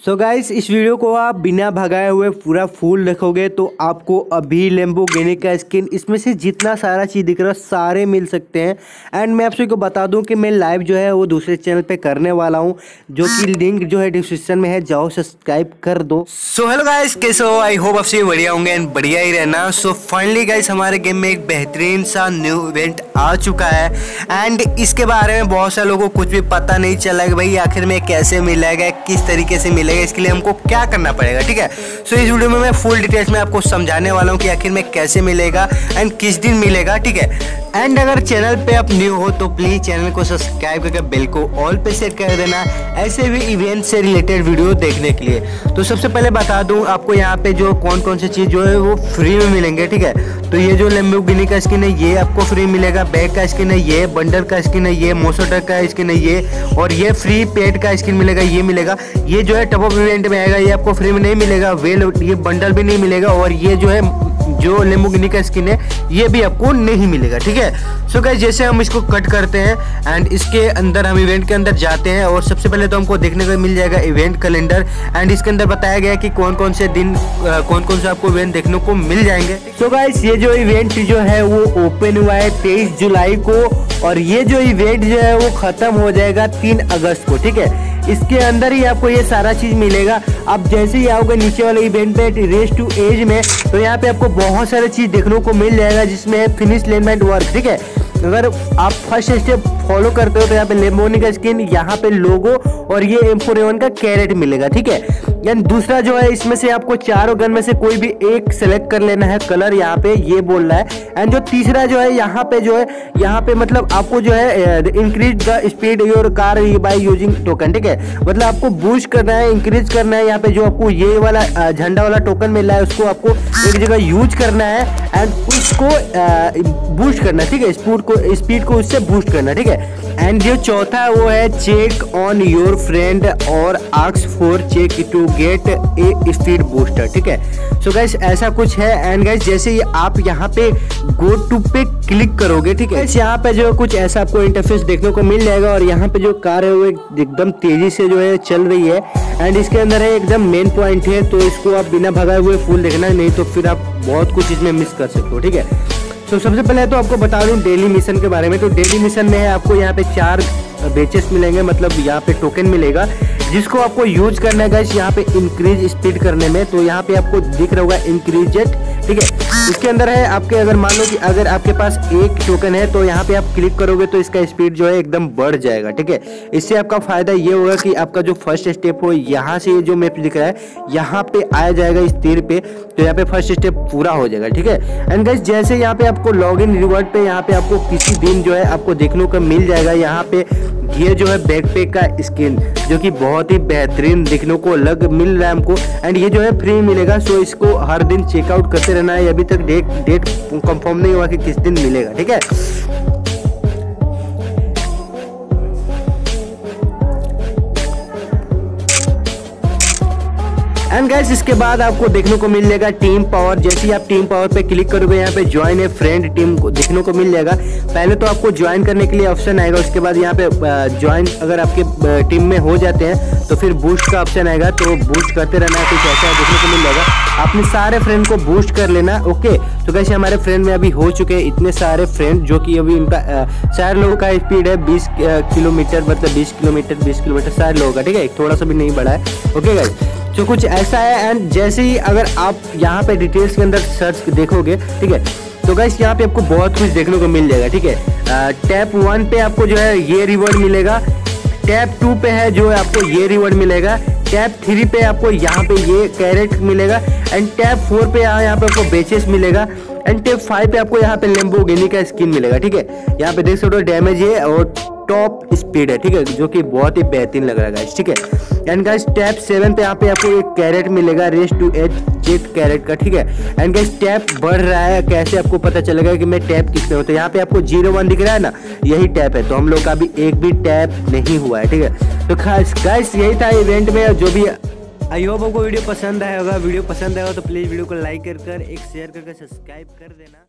So guys, इस video को आप बिना भगाए हुए पूरा फुल देखोगे तो आपको अभी लैम्बोर्गिनी का स्किन इसमें से जितना सारा चीज़ दिख रहा है सारे मिल सकते हैं। एंड मैं आप सभी को बता दूं कि मैं लाइव जो है वो दूसरे चैनल पे करने वाला हूं, जो कि लिंक जो है डिस्क्रिप्शन में है, जाओ सब्सक्राइब कर दो। सो हेलो गाइस, कैसे हो? आई होप आप सभी बढ़िया होंगे एंड बढ़िया ही रहना। सो फाइनली गाइस, हमारे गेम में एक बेहतरीन सा न्यू इवेंट आ चुका है एंड इसके बारे में बहुत सारे लोगों को कुछ भी पता नहीं चला कि भाई आखिर में कैसे मिलेगा, किस तरीके से मिलेगा, इसके लिए हमको क्या करना पड़ेगा। ठीक है, सो इस वीडियो में मैं फुल डिटेल्स में आपको समझाने वाला हूँ कि आखिर में कैसे मिलेगा एंड किस दिन मिलेगा। ठीक है, एंड अगर चैनल पे आप न्यू हो तो प्लीज चैनल को सब्सक्राइब करके बेल को ऑल पे सेट कर देना, ऐसे भी इवेंट से रिलेटेड वीडियो देखने के लिए। तो सबसे पहले बता दूं आपको यहाँ पे जो कौन कौन सी चीज जो है वो फ्री में मिलेंगे। ठीक है, तो ये जो लैम्बोर्गिनी का स्किन है ये आपको फ्री मिलेगा, बैग का स्किन है ये, बंडल का स्किन है ये, मोसोटर का स्किन है ये, और ये फ्री पेट का स्किन मिलेगा, ये मिलेगा। ये जो है टॉप अप इवेंट में आएगा, ये आपको फ्री में नहीं मिलेगा। वेल ये बंडल भी नहीं मिलेगा, और ये जो है जो लैम्बोर्गिनी का स्किन है ये भी आपको नहीं मिलेगा। ठीक है, सो गाइस जैसे हम इसको कट करते हैं एंड इसके अंदर हम इवेंट के अंदर जाते हैं, और सबसे पहले तो हमको देखने को मिल जाएगा इवेंट कैलेंडर। एंड इसके अंदर बताया गया कि कौन कौन से दिन कौन कौन से आपको इवेंट देखने को मिल जाएंगे। सो गाइस, ये जो इवेंट जो है वो ओपन हुआ है 23 जुलाई को, और ये जो इवेंट जो है वो खत्म हो जाएगा 3 अगस्त को। ठीक है, इसके अंदर ही आपको ये सारा चीज मिलेगा। आप जैसे ही आओगे नीचे वाले इवेंट पे रेस टू एज में, तो यहाँ पे आपको बहुत सारे चीज देखने को मिल जाएगा, जिसमें फिनिश लेनमेंट वर्क। ठीक है, अगर आप फर्स्ट स्टेप फॉलो करते हो तो यहाँ पे लैम्बोर्गिनी का स्किन, यहाँ पे लोगो, और ये M4A1 का कैरेट मिलेगा। ठीक है, एंड दूसरा जो है इसमें से आपको चारों गन में से कोई भी एक सेलेक्ट कर लेना है कलर, यहाँ पे ये बोल रहा है। एंड जो तीसरा जो है यहाँ पे जो है, यहाँ पे मतलब आपको जो है increase the speed your car by using token. ठीक है, मतलब आपको बूस्ट करना है, इंक्रीज करना है। यहाँ पे जो आपको ये वाला झंडा वाला टोकन मिल रहा है उसको आपको एक जगह यूज करना है एंड उसको बूस्ट करना है। ठीक है, स्पीड को उससे बूस्ट करना। ठीक है, एंड जो चौथा है वो है चेक ऑन योर फ्रेंड और ask for check to get a speed booster. ठीक है, सो गाइस ऐसा कुछ है। एंड गाइस जैसे ही आप यहाँ पे गो टू पे क्लिक करोगे, ठीक है, यहाँ पे जो कुछ ऐसा आपको इंटरफेस देखने को मिल जाएगा, और यहाँ पे जो कार है वो एकदम तेजी से जो है चल रही है। एंड इसके अंदर है एकदम मेन पॉइंट है, तो इसको आप बिना भगाए हुए फुल देखना, नहीं तो फिर आप बहुत कुछ इसमें मिस कर सकते हो। ठीक है, तो सबसे पहले तो आपको बता दूं डेली मिशन के बारे में। तो डेली मिशन में है आपको यहाँ पे 4 बेचेस मिलेंगे, मतलब यहाँ पे टोकन मिलेगा, जिसको आपको यूज करना है गाइस यहाँ पे इंक्रीज स्पीड करने में। तो यहाँ पे आपको दिख रहा होगा इंक्रीज जेट। ठीक है, इसके अंदर है आपके, अगर मान लो कि अगर आपके पास एक टोकन है तो यहाँ पे आप क्लिक करोगे तो इसका स्पीड जो है एकदम बढ़ जाएगा। ठीक है, इससे आपका फायदा ये होगा कि आपका जो फर्स्ट स्टेप हो, यहाँ से जो मैप दिख रहा है यहाँ पे आया जाएगा इस तीर पे, तो यहाँ पे फर्स्ट स्टेप पूरा हो जाएगा। ठीक है, एंड गाइस जैसे यहाँ पे आपको लॉग इन रिवॉर्ड पे यहाँ पे आपको किसी दिन जो है आपको देखने को मिल जाएगा यहाँ पे ये जो है बैकपैक का स्किन, जो कि बहुत ही बेहतरीन दिखने को अलग मिल रहा है हमको। एंड ये जो है फ्री मिलेगा, सो इसको हर दिन चेकआउट करते रहना है। अभी तक डेट कंफर्म नहीं हुआ कि किस दिन मिलेगा। ठीक है, एंड गाइस इसके बाद आपको देखने को मिल जाएगा टीम पावर। जैसे ही आप टीम पावर पे क्लिक करोगे यहाँ पे ज्वाइन ए फ्रेंड टीम को देखने को मिल जाएगा। पहले तो आपको ज्वाइन करने के लिए ऑप्शन आएगा, उसके बाद यहाँ पे ज्वाइन अगर आपके टीम में हो जाते हैं तो फिर बूस्ट का ऑप्शन आएगा, तो बूस्ट करते रहना है, कुछ ऐसा देखने को मिल जाएगा। अपने सारे फ्रेंड को बूस्ट कर लेना। ओके, तो गाइस हमारे फ्रेंड में अभी हो चुके हैं इतने सारे फ्रेंड, जो कि अभी इनका सारे लोगों का स्पीड है 20 किलोमीटर, मतलब 20 किलोमीटर सारे लोगों का। ठीक है, थोड़ा सा भी नहीं बढ़ा है। ओके गाइस, तो कुछ ऐसा है। एंड जैसे ही अगर आप यहाँ पे डिटेल्स के अंदर सर्च देखोगे, ठीक है, तो गाइस यहाँ पे आपको बहुत कुछ देखने को मिल जाएगा। ठीक है, टैप 1 पे आपको जो है ये रिवॉर्ड मिलेगा, टैप 2 पे है जो आपको ये रिवॉर्ड मिलेगा, टैप 3 पे आपको यहाँ पे ये कैरेट मिलेगा, एंड टैप 4 पे यहाँ पे आपको बेचेस मिलेगा, एंड टैप 5 पे आपको यहाँ पे लैम्बोर्गिनी का स्किन मिलेगा। ठीक है, यहाँ पे देख सकते हो डैमेज है और टॉप स्पीड है। ठीक है, जो कि बहुत ही बेहतरीन लग रहा है गाइस। ठीक है, एंड गाइस टैप 7 पे यहाँ पे आपको एक कैरेट मिलेगा, race to edge jet carrot का। ठीक है, एंड गाइस टैप बढ़ रहा है, कैसे आपको पता चलेगा कि मैं टैप किस पे हूँ? तो यहाँ पे आपको 01 दिख रहा है ना, यही टैप है। तो हम लोग का अभी एक भी टैप नहीं हुआ है। ठीक है, तो गाइस यही था इवेंट में जो भी। आई होप आपको वीडियो पसंद आया होगा। वीडियो पसंद आया हो तो प्लीज वीडियो को लाइक कर एक शेयर करके सब्सक्राइब कर देना।